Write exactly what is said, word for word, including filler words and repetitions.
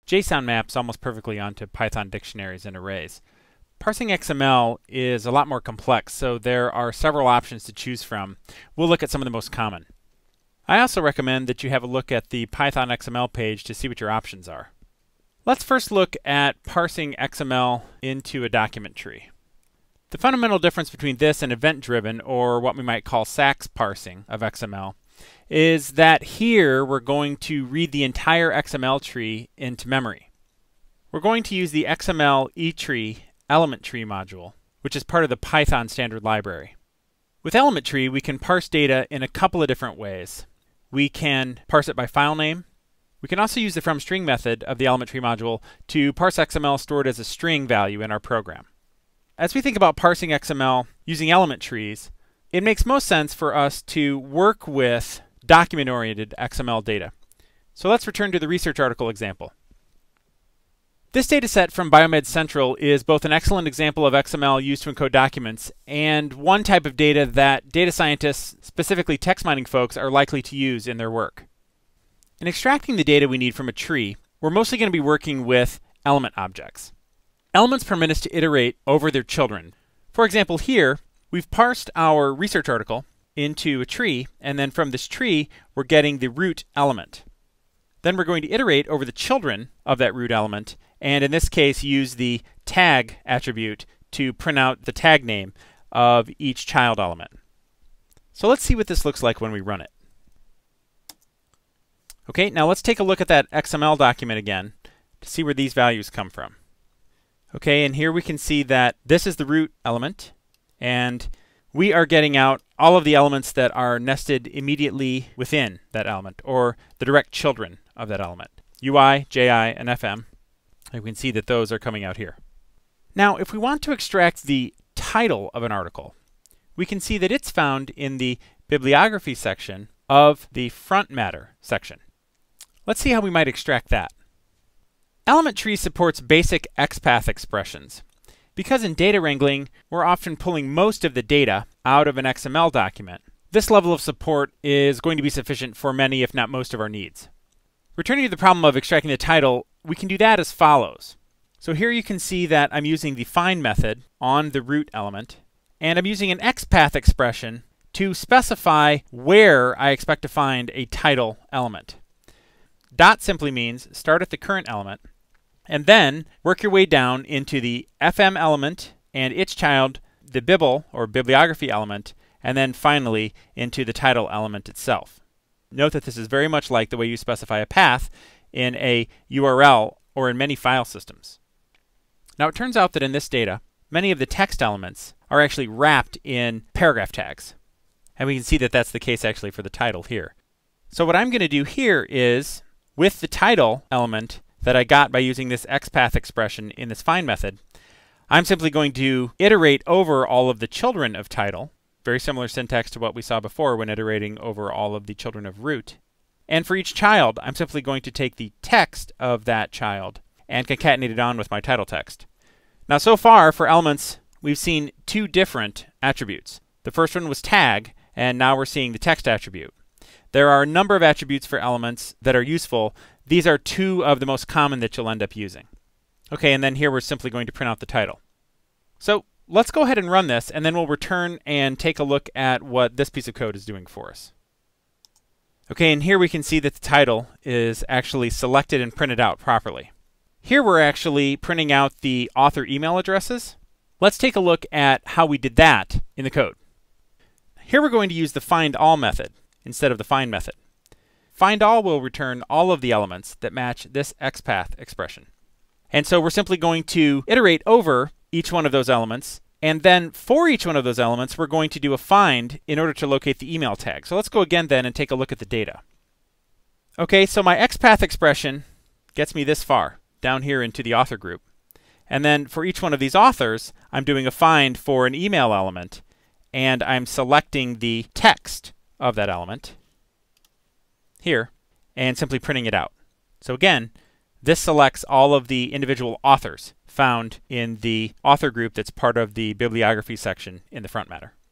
JSON maps almost perfectly onto Python dictionaries and arrays. Parsing X M L is a lot more complex, so there are several options to choose from. We'll look at some of the most common. I also recommend that you have a look at the Python X M L page to see what your options are. Let's first look at parsing X M L into a document tree. The fundamental difference between this and event-driven, or what we might call S A X parsing of X M L, is that here we're going to read the entire X M L tree into memory. We're going to use the X M L eTree element tree module, which is part of the Python standard library. With element tree, we can parse data in a couple of different ways. We can parse it by file name. We can also use the fromString method of the element tree module to parse X M L stored as a string value in our program. As we think about parsing X M L using element trees, it makes most sense for us to work with document-oriented X M L data. So let's return to the research article example. This data set from Biomed Central is both an excellent example of X M L used to encode documents and one type of data that data scientists, specifically text mining folks, are likely to use in their work. In extracting the data we need from a tree, we're mostly going to be working with element objects. Elements permit us to iterate over their children. For example, here, we've parsed our research article into a tree, and then from this tree, we're getting the root element. Then we're going to iterate over the children of that root element, and in this case, use the tag attribute to print out the tag name of each child element. So let's see what this looks like when we run it. Okay, now let's take a look at that X M L document again to see where these values come from. Okay, and here we can see that this is the root element, and we are getting out all of the elements that are nested immediately within that element, or the direct children of that element. U I, J I, and F M. You can see that those are coming out here. Now, if we want to extract the title of an article, we can see that it's found in the bibliography section of the front matter section. Let's see how we might extract that. Element tree supports basic X path expressions. Because in data wrangling, we're often pulling most of the data out of an X M L document, this level of support is going to be sufficient for many, if not most, of our needs. Returning to the problem of extracting the title, we can do that as follows. So here you can see that I'm using the find method on the root element, and I'm using an X path expression to specify where I expect to find a title element. Dot simply means start at the current element, and then work your way down into the F M element and its child, the bibl or bibliography element, and then finally into the title element itself. Note that this is very much like the way you specify a path in a U R L or in many file systems. Now it turns out that in this data, many of the text elements are actually wrapped in paragraph tags. And we can see that that's the case actually for the title here. So what I'm going to do here is, with the title element that I got by using this X path expression in this find method, I'm simply going to iterate over all of the children of title, very similar syntax to what we saw before when iterating over all of the children of root. And for each child, I'm simply going to take the text of that child and concatenate it on with my title text. Now so far for elements, we've seen two different attributes. The first one was tag, and now we're seeing the text attribute. There are a number of attributes for elements that are useful. These are two of the most common that you'll end up using. Okay, and then here we're simply going to print out the title. So let's go ahead and run this, and then we'll return and take a look at what this piece of code is doing for us. Okay, and here we can see that the title is actually selected and printed out properly. Here we're actually printing out the author email addresses. Let's take a look at how we did that in the code. Here we're going to use the findAll method instead of the find method. FindAll will return all of the elements that match this X path expression. And so we're simply going to iterate over each one of those elements, and then for each one of those elements we're going to do a find in order to locate the email tag. So let's go again then and take a look at the data. Okay, so my X path expression gets me this far, down here into the author group. And then for each one of these authors, I'm doing a find for an email element, and I'm selecting the text of that element here and simply printing it out. So again, this selects all of the individual authors found in the author group that's part of the bibliography section in the front matter.